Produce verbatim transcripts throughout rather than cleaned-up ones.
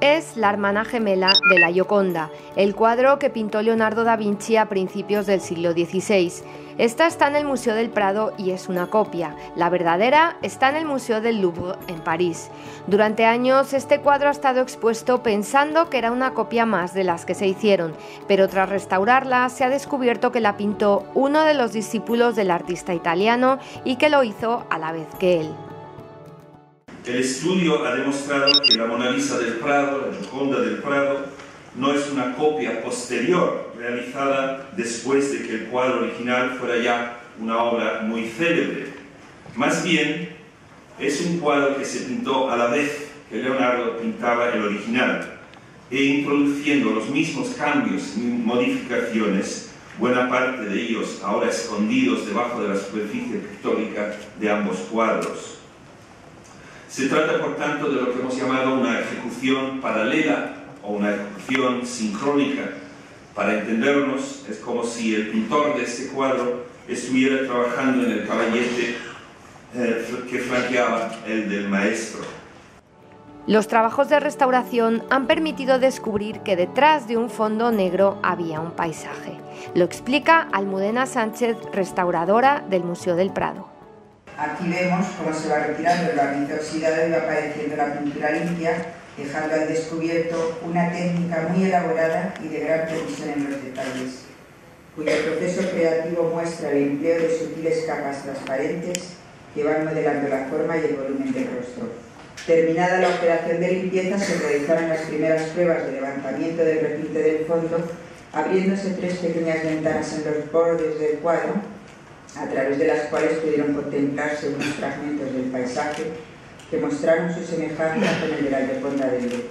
Es la hermana gemela de la Gioconda, el cuadro que pintó Leonardo da Vinci a principios del siglo dieciséis. Esta está en el Museo del Prado y es una copia. La verdadera está en el Museo del Louvre, en París. Durante años este cuadro ha estado expuesto pensando que era una copia más de las que se hicieron, pero tras restaurarla se ha descubierto que la pintó uno de los discípulos del artista italiano y que lo hizo a la vez que él. El estudio ha demostrado que la Mona Lisa del Prado, la Gioconda del Prado, no es una copia posterior realizada después de que el cuadro original fuera ya una obra muy célebre. Más bien, es un cuadro que se pintó a la vez que Leonardo pintaba el original, e introduciendo los mismos cambios y modificaciones, buena parte de ellos ahora escondidos debajo de la superficie pictórica de ambos cuadros. Se trata, por tanto, de lo que hemos llamado una ejecución paralela o una ejecución sincrónica. Para entendernos, es como si el pintor de este cuadro estuviera trabajando en el caballete eh, que flanqueaba el del maestro. Los trabajos de restauración han permitido descubrir que detrás de un fondo negro había un paisaje. Lo explica Almudena Sánchez, restauradora del Museo del Prado. Aquí vemos cómo se va retirando el barniz oxidado y va apareciendo la pintura limpia, dejando al descubierto una técnica muy elaborada y de gran precisión en los detalles, cuyo proceso creativo muestra el empleo de sutiles capas transparentes que van modelando la forma y el volumen del rostro. Terminada la operación de limpieza, se realizaron las primeras pruebas de levantamiento del replete del fondo, abriéndose tres pequeñas ventanas en los bordes del cuadro, a través de las cuales pudieron contemplarse unos fragmentos del paisaje que mostraron su semejanza con el de la Gioconda del Louvre.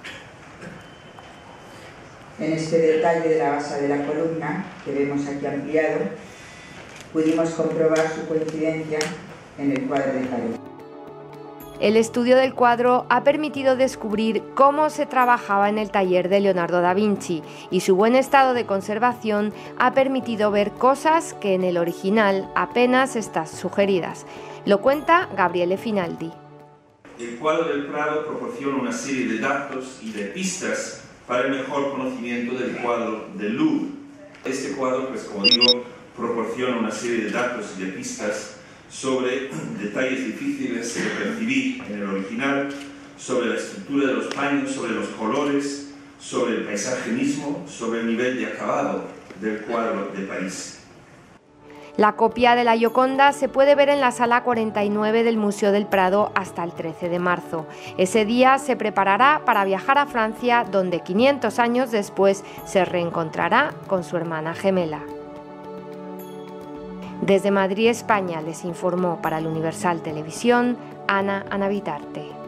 En este detalle de la base de la columna, que vemos aquí ampliado, pudimos comprobar su coincidencia en el cuadro de pared. El estudio del cuadro ha permitido descubrir cómo se trabajaba en el taller de Leonardo da Vinci y su buen estado de conservación ha permitido ver cosas que en el original apenas están sugeridas. Lo cuenta Gabriele Finaldi. El cuadro del Prado proporciona una serie de datos y de pistas para el mejor conocimiento del cuadro del Louvre. Este cuadro, pues como digo, proporciona una serie de datos y de pistas sobre detalles difíciles de percibir en el original, sobre la estructura de los paños, sobre los colores, sobre el paisaje mismo, sobre el nivel de acabado del cuadro de París. La copia de la Gioconda se puede ver en la sala cuarenta y nueve del Museo del Prado hasta el trece de marzo. Ese día se preparará para viajar a Francia, donde quinientos años después se reencontrará con su hermana gemela. Desde Madrid, España, les informó para el Universal Televisión Ana Anavitarte.